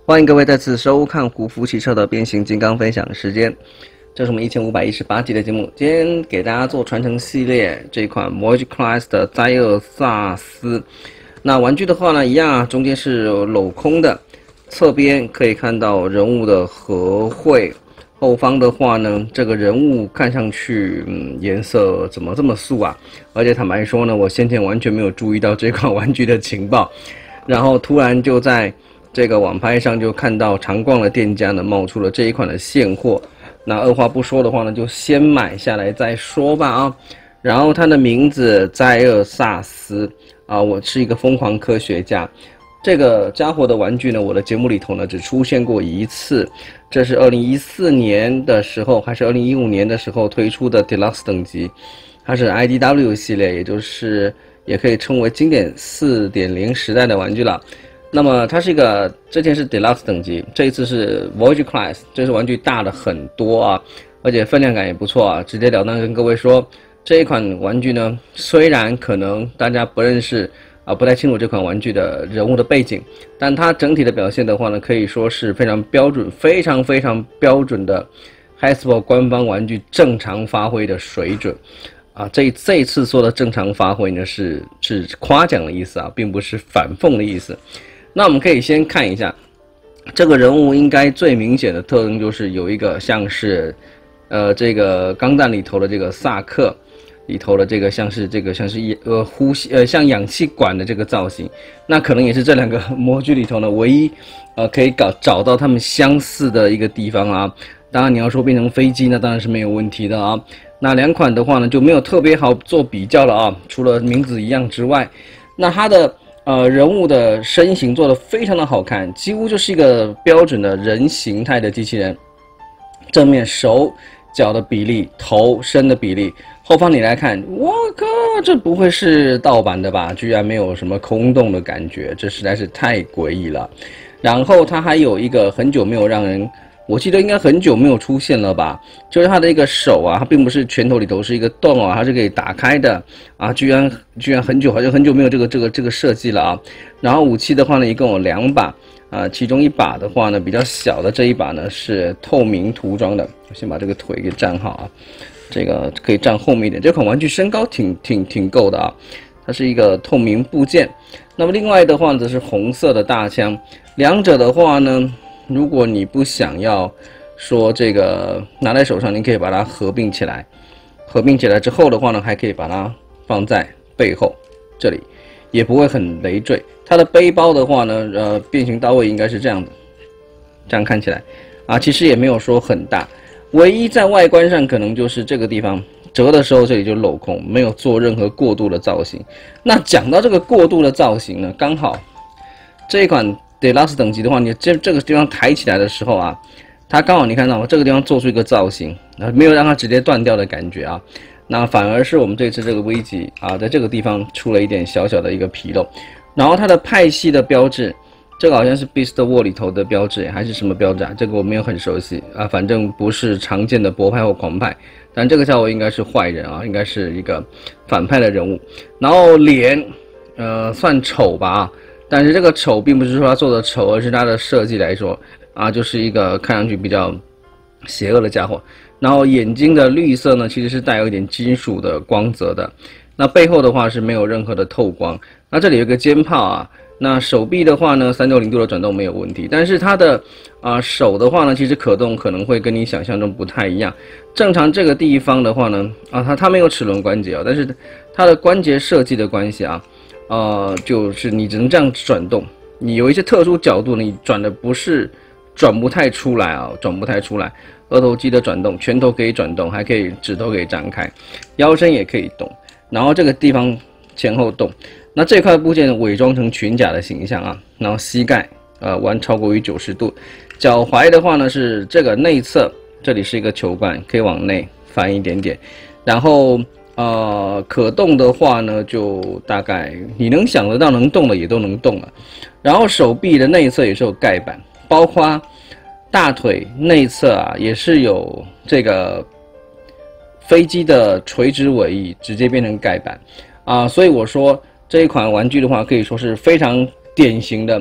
欢迎各位再次收看胡福汽车的变形金刚分享时间，这是我们1518集的节目。今天给大家做传承系列这一款 Voyage Class 的灾厄萨斯。那玩具的话呢，一样中间是镂空的，侧边可以看到人物的合绘。后方的话呢，这个人物看上去，颜色怎么这么素啊？而且坦白说呢，我先前完全没有注意到这款玩具的情报，然后突然就在这个网拍上就看到常逛的店家呢冒出了这一款的现货。那二话不说的话呢，就先买下来再说吧啊。然后它的名字灾厄萨斯啊，我是一个疯狂科学家。这个家伙的玩具呢，我的节目里头呢只出现过一次，这是2014年的时候还是2015年的时候推出的 Deluxe 等级，它是 IDW 系列，也就是也可以称为经典 4.0 时代的玩具了。那么它是一个之前是 Deluxe 等级，这一次是 Voyage Class， 这是玩具大了很多啊，而且分量感也不错啊。直截了当跟各位说，这一款玩具呢，虽然可能大家不认识不太清楚这款玩具的人物的背景，但它整体的表现的话呢，可以说是非常标准、非常标准的 Hasbro 官方玩具正常发挥的水准啊。这一次说的正常发挥呢，是夸奖的意思啊，并不是反讽的意思。那我们可以先看一下这个人物，应该最明显的特征就是有一个像是这个钢弹里头的这个萨克里头的这个像是呼吸像氧气管的这个造型，那可能也是这两个模具里头呢唯一可以找到他们相似的一个地方啊。当然你要说变成飞机，那当然是没有问题的啊。那两款的话呢就没有特别好做比较了啊，除了名字一样之外，那它的人物的身形做得非常的好看，几乎就是一个标准的人形态的机器人。正面手脚的比例，头身的比例，后方你来看，我靠，这不会是盗版的吧？居然没有什么空洞的感觉，这实在是太诡异了。然后它还有一个很久没有让人，我记得应该很久没有出现了吧，就是它的一个手啊，它并不是拳头里头是一个洞啊，它是可以打开的啊，居然好像很久没有这个设计了啊。然后武器的话呢，一共有2把啊，其中一把的话呢比较小的这一把呢是透明涂装的，我先把这个腿给站好啊，这个可以站后面一点。这款玩具身高挺够的啊，它是一个透明部件。那么另外的话则是红色的大枪，两者的话呢，如果你不想要说这个拿在手上，你可以把它合并起来。合并起来之后的话呢，还可以把它放在背后这里，也不会很累赘。它的背包的话呢，变形到位应该是这样子，这样看起来啊，其实也没有说很大，唯一在外观上可能就是这个地方折的时候这里就镂空，没有做任何过度的造型。那讲到这个过度的造型呢，刚好这一款 Deluxe 等级的话，你这个地方抬起来的时候啊，它刚好你看到这个地方做出一个造型，没有让它直接断掉的感觉啊。那反而是我们这次这个 V 级啊，在这个地方出了一点小小的一个纰漏。然后它的派系的标志，这个好像是 Beast War 里头的标志，还是什么标志啊？这个我没有很熟悉啊，反正不是常见的博派或狂派，但这个家伙应该是坏人啊，应该是一个反派的人物。然后脸，算丑吧，但是这个丑并不是说他做的丑，而是他的设计来说啊，就是一个看上去比较邪恶的家伙。然后眼睛的绿色呢，其实是带有一点金属的光泽的。那背后的话是没有任何的透光。那这里有个肩炮啊，那手臂的话呢，360度的转动没有问题，但是它的手的话呢，其实可动可能会跟你想象中不太一样。正常这个地方的话呢，它没有齿轮关节啊，但是它的关节设计的关系啊，就是你只能这样转动，你有一些特殊角度你转不太出来啊，转不太出来。额头肌的转动，拳头可以转动，还可以指头可以张开，腰身也可以动，然后这个地方前后动。那这块部件伪装成裙甲的形象啊，然后膝盖弯超过于90度，脚踝的话呢是这个内侧，这里是一个球冠，可以往内翻一点点，然后可动的话呢就大概你能想得到能动的也都能动了，然后手臂的内侧也是有盖板，包括大腿内侧啊也是有这个飞机的垂直尾翼直接变成盖板啊，所以我说这一款玩具的话，可以说是非常典型的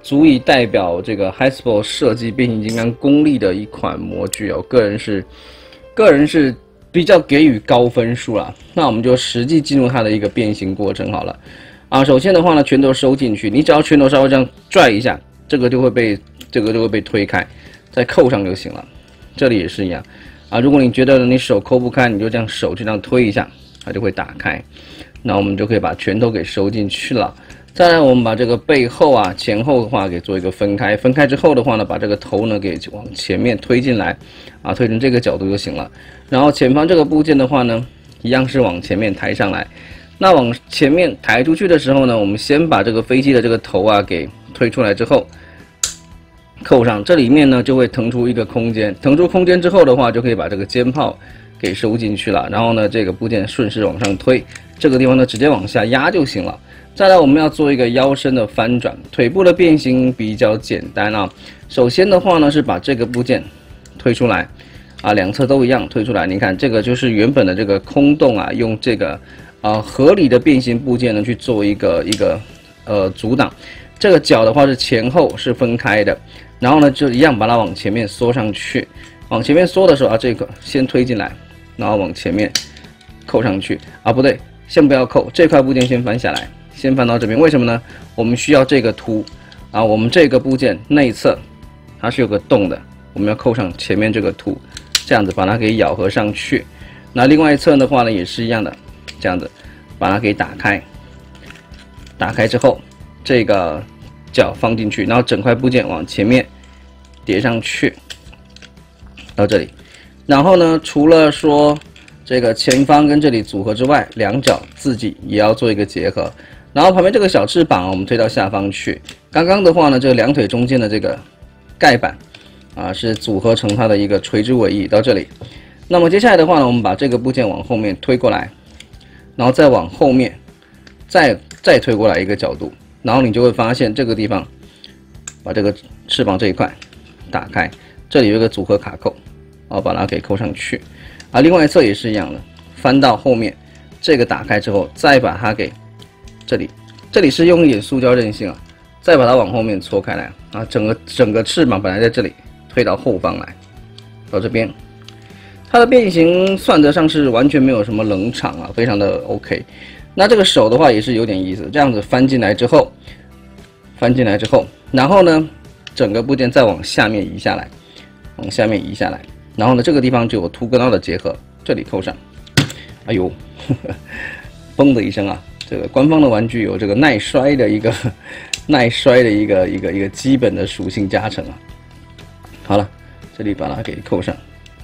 足以代表这个 Hasbro 设计变形金刚功力的一款模具哦。个人是比较给予高分数啦。那我们就实际进入它的一个变形过程好了。首先的话呢，拳头收进去，你只要拳头稍微这样拽一下，这个就会被推开，再扣上就行了。这里也是一样如果你觉得你手抠不开，你就这样手这样推一下，它就会打开。那我们就可以把拳头给收进去了。再来，我们把这个背后前后的话给做一个分开。分开之后的话呢，把这个头呢给往前面推进来推成这个角度就行了。然后前方这个部件的话呢，一样是往前面抬上来。那往前面抬出去的时候呢，我们先把这个飞机的这个头给推出来之后，扣上。这里面呢就会腾出一个空间。腾出空间之后的话，就可以把这个肩炮给收进去了。然后呢，这个部件顺势往上推，这个地方呢直接往下压就行了。再来，我们要做一个腰身的翻转，腿部的变形比较简单首先的话呢，是把这个部件推出来两侧都一样推出来。你看，这个就是原本的这个空洞用这个合理的变形部件呢去做一个阻挡。这个脚的话是前后是分开的，然后呢就一样把它往前面缩上去。往前面缩的时候这个先推进来，然后往前面扣上去不对，先不要扣，这块部件先翻下来。先翻到这边，为什么呢？我们需要这个凸我们这个部件内侧它是有个洞的，我们要扣上前面这个凸，这样子把它给咬合上去。那另外一侧的话呢，也是一样的，这样子把它给打开。打开之后，这个脚放进去，然后整块部件往前面叠上去，到这里。然后呢，除了说这个前方跟这里组合之外，两脚自己也要做一个结合。然后旁边这个小翅膀我们推到下方去。刚刚的话呢，这个两腿中间的这个盖板是组合成它的一个垂直尾翼到这里。那么接下来的话呢，我们把这个部件往后面推过来，然后再往后面再推过来一个角度，然后你就会发现这个地方把这个翅膀这一块打开，这里有一个组合卡扣把它给扣上去另外一侧也是一样的，翻到后面这个打开之后，再把它给这里是用一点塑胶韧性再把它往后面搓开来整个翅膀本来在这里，推到后方来，到这边，它的变形算得上是完全没有什么冷场非常的 OK。那这个手的话也是有点意思，这样子翻进来之后，然后呢，整个部件再往下面移下来，然后呢，这个地方就有凸跟凹的结合，这里扣上，哎呦，嘣的一声这个官方的玩具有这个耐摔的一个基本的属性加成好了，这里把它给扣上，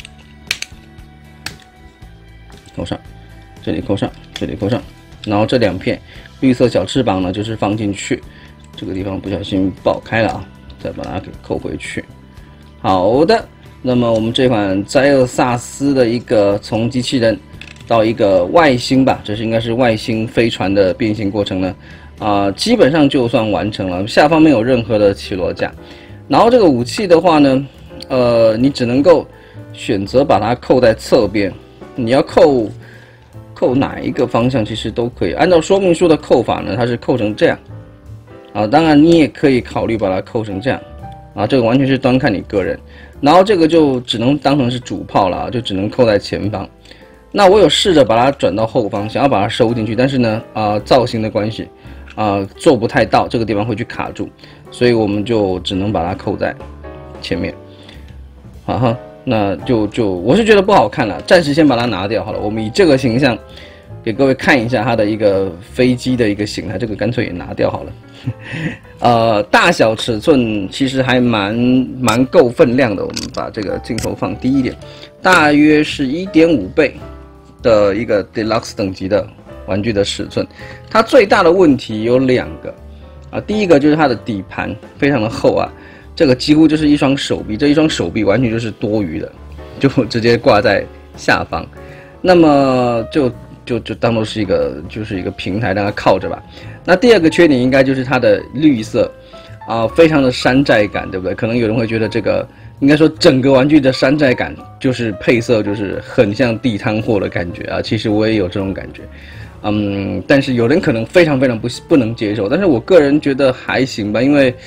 这里扣上，然后这两片绿色小翅膀呢，就是放进去，这个地方不小心爆开了再把它给扣回去。好的，那么我们这款灾厄萨斯的一个从机器人到一个外星吧，这是应该是外星飞船的变形过程呢，基本上就算完成了，下方没有任何的起落架。然后这个武器的话呢，你只能够选择把它扣在侧边，你要扣哪一个方向其实都可以。按照说明书的扣法呢，它是扣成这样当然你也可以考虑把它扣成这样这个完全是端看你个人。然后这个就只能当成是主炮了就只能扣在前方。那我有试着把它转到后方，想要把它收进去，但是呢，造型的关系，做不太到，这个地方会去卡住，所以我们就只能把它扣在前面。那我是觉得不好看了，暂时先把它拿掉好了。我们以这个形象给各位看一下它的一个飞机的一个形态，这个干脆也拿掉好了。大小尺寸其实还蛮够分量的。我们把这个镜头放低一点，大约是 1.5 倍的一个 Deluxe 等级的玩具的尺寸。它最大的问题有2个第一个就是它的底盘非常的厚这个几乎就是一双手臂，这一双手臂完全就是多余的，就直接挂在下方。那么就当做是一个平台让它靠着吧。那第二个缺点应该就是它的绿色非常的山寨感，对不对？可能有人会觉得这个应该说整个玩具的山寨感就是配色就是很像地摊货的感觉其实我也有这种感觉。但是有人可能非常不能接受，但是我个人觉得还行吧，因为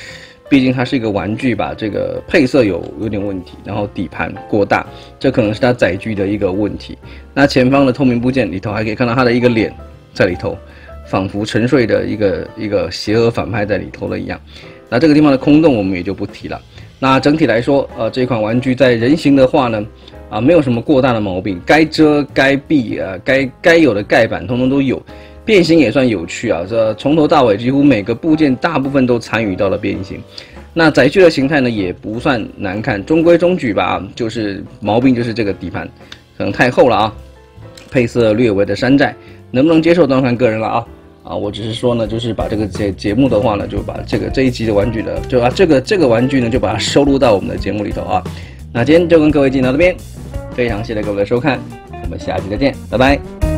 毕竟它是一个玩具吧，这个配色有点问题，然后底盘过大，这可能是它载具的一个问题。那前方的透明部件里头还可以看到它的一个脸在里头，仿佛沉睡的一个邪恶反派在里头了一样。那这个地方的空洞我们也就不提了。那整体来说，这款玩具在人形的话呢，没有什么过大的毛病，该遮该避该有的盖板通通都有，变形也算有趣啊，这从头到尾几乎每个部件大部分都参与到了变形。那载具的形态呢也不算难看，中规中矩吧，就是毛病就是这个底盘可能太厚了啊，配色略微的山寨，能不能接受当然看个人了啊。我只是说呢，就是把这个节目的话呢，就把这一集的玩具的，就把这个玩具呢，就把它收录到我们的节目里头啊。那今天就跟各位进到这边，非常谢谢各位的收看，我们下期再见，拜拜。